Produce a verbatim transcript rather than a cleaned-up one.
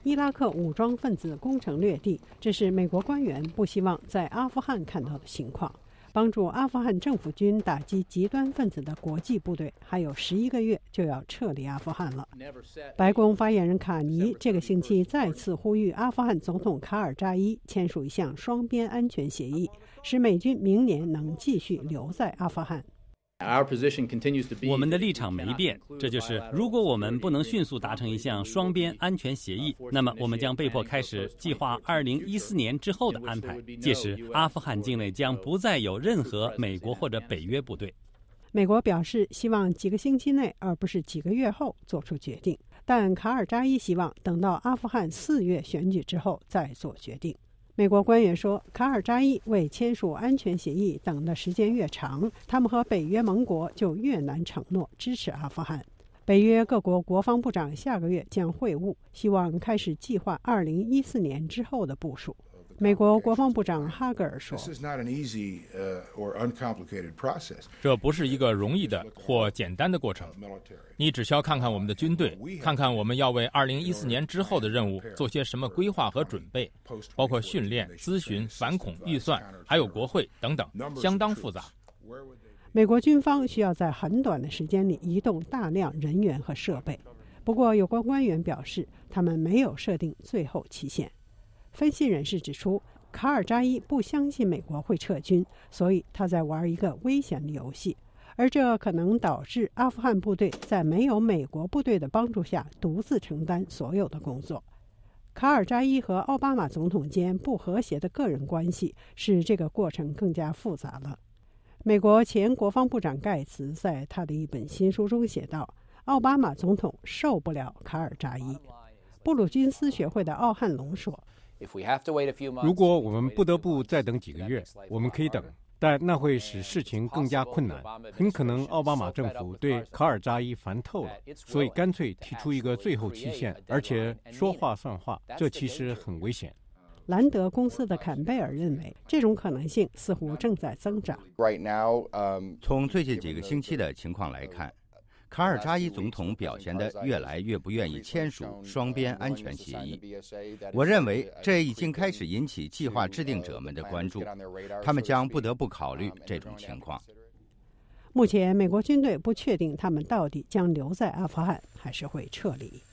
伊拉克武装分子攻城略地，这是美国官员不希望在阿富汗看到的情况。帮助阿富汗政府军打击极端分子的国际部队还有十一个月就要撤离阿富汗了。白宫发言人卡尼这个星期再次呼吁阿富汗总统卡尔扎伊签署一项双边安全协议，使美军明年能继续留在阿富汗。 我们的立场没变，这就是如果我们不能迅速达成一项双边安全协议，那么我们将被迫开始计划二零一四年之后的安排。届时，阿富汗境内将不再有任何美国或者北约部队。 美国表示希望几个星期内，而不是几个月后做出决定，但卡尔扎伊希望等到阿富汗四月选举之后再做决定。美国官员说，卡尔扎伊为签署安全协议等的时间越长，他们和北约盟国就越难承诺支持阿富汗。北约各国国防部长下个月将会晤，希望开始计划二零一四年之后的部署。美国国防部长哈格尔说， 这不是一个容易的或简单的过程。你只需要看看我们的军队，看看我们要为二零一四年之后的任务做些什么规划和准备，包括训练、咨询、反恐、预算，还有国会等等，相当复杂。 美国军方需要在很短的时间里移动大量人员和设备，不过有关官员表示，他们没有设定最后期限。分析人士指出，卡尔扎伊不相信美国会撤军，所以他在玩一个危险的游戏，而这可能导致阿富汗部队在没有美国部队的帮助下独自承担所有的工作。卡尔扎伊和奥巴马总统间不和谐的个人关系使这个过程更加复杂了。美国前国防部长盖茨在他的一本新书中写道，奥巴马总统受不了卡尔扎伊。布鲁金斯学会的奥汉龙说， 如果我们不得不再等几个月，我们可以等，但那会使事情更加困难。很可能奥巴马政府对卡尔扎伊烦透了，所以干脆提出一个最后期限，而且说话算话，这其实很危险。 兰德公司的坎贝尔认为，这种可能性似乎正在增长。 从最近几个星期的情况来看，卡尔扎伊总统表现得越来越不愿意签署双边安全协议。我认为这已经开始引起计划制定者们的关注，他们将不得不考虑这种情况。 目前，美国军队不确定他们到底将留在阿富汗还是会撤离。